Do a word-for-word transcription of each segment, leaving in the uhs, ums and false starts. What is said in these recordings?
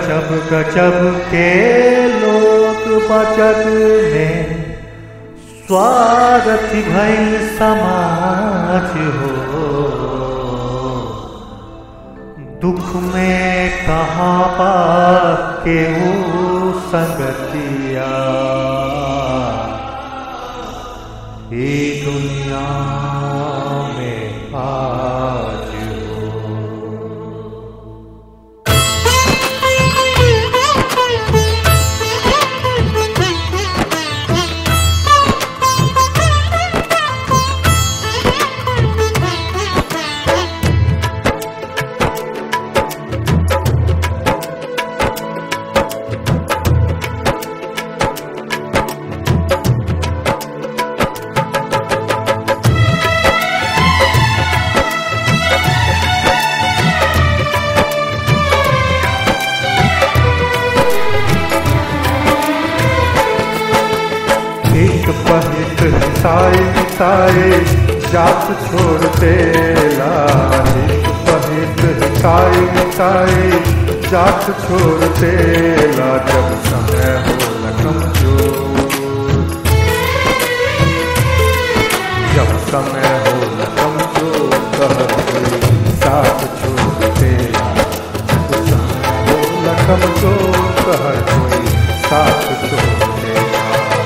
गजब गजब के लोग बजग में, स्वार्थी भइल समाज हो। दुख में कहाँ बा केहू संगतिया, ये दुनिया में आज पहित साई साई जात छोड़ देला, एक पहित साई साई जात छोड़ देला। जब समय हो कमजोर, जब समय हो कमजोर, कहर कोई साथ छोड़ देला। जब समय हो कमजोर, कहर कोई साथ छोड़ देला।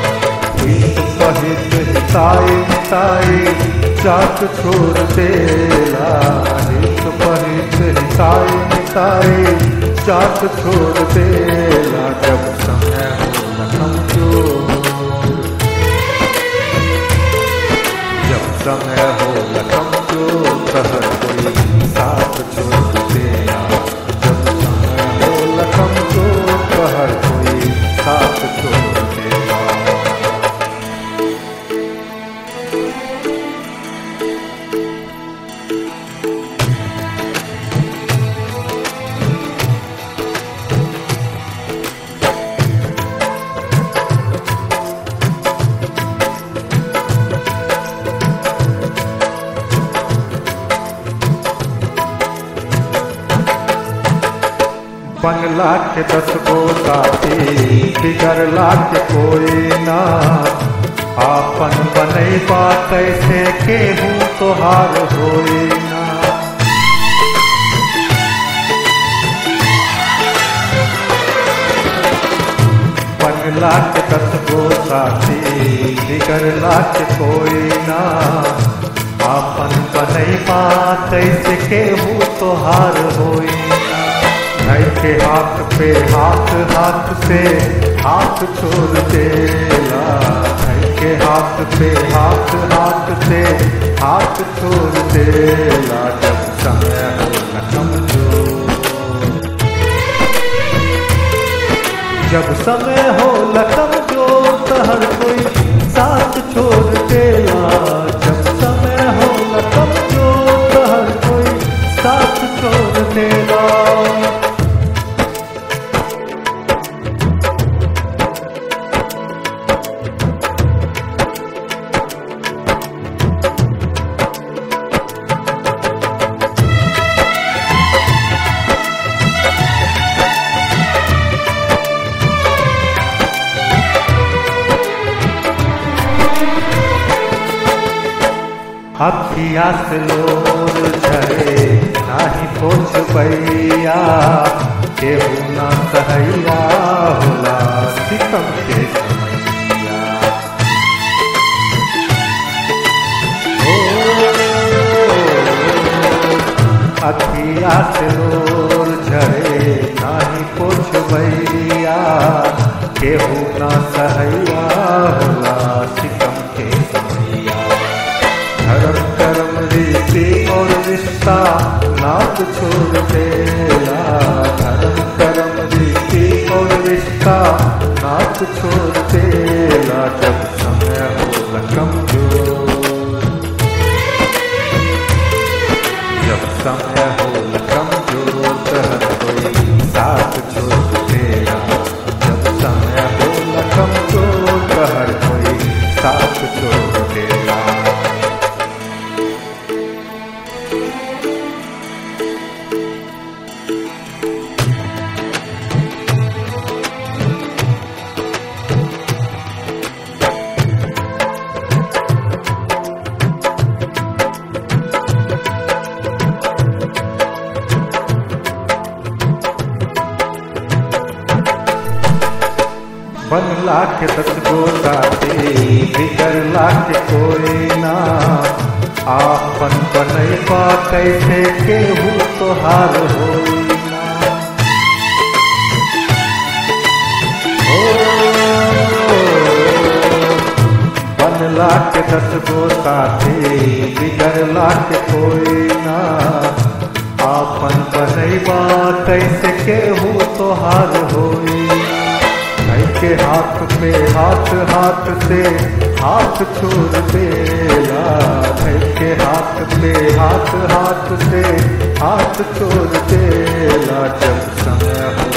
पहित साई साई जात छोड़ देला, एक पहित साई साई जात छोड़ देला। जब समय हो कमजोर, जब समय हो कमजोर, कहर कोई साथ छोड़ देला। जब समय हो कमजोर, कहर कोई साथ छोड़ देला। बनला के दस गो साथी, बिगड़ला के कोई ना। आपन बनैबा कैसे केहू तोहार होई ना। बनला के दस गो साथी, बिगड़ला के कोई ना। आपन बनैबा कैसे केहू तोहार होई ना। भाई के हाथ पे हाथ, हाथ से हाथ छोड़ देला। भाई के हाथ पे हाथ, हाथ से हाथ छोड़ देला। जब समय हो कमजोर, जब समय हो कमजोर, कहर कोई साथ छोड़ देला। जब समय हो कमजोर, कहर कोई साथ छोड़ देला। अखिया से लोर झरे नाही पोछ बैया, केहू ना कहैया होला सितम के समैया। अखिया से लोर झरे नाही पोछ बैया, केहू ना कहैया होला सितम के समैया। धर्म कर्म रीति और रिश्ता नात छोड़ देला। धर्म कर्म रीति और रिश्ता नात छोड़ देला। जब समय हो कमजोर, जब समय हो कमजोर, कहर कोई साथ छोड़ देला। जब समय हो कमजोर, कहर कोई साथ छोड़ देला। बनला के दस गो साथी बिगड़ला के कोई ना, आपन बनैबा कैसे केहू तोहार होई ना। ओ बनला के दस गो साथी बिगड़ला के कोई ना, आपन बनैबा कैसे केहू तोहार होई ना। के हाथ पे हाथ हाथ से हाथ छोड़ देला, के हाथ पे हाथ हाथ से हाथ छोड़ देला। जब समय हो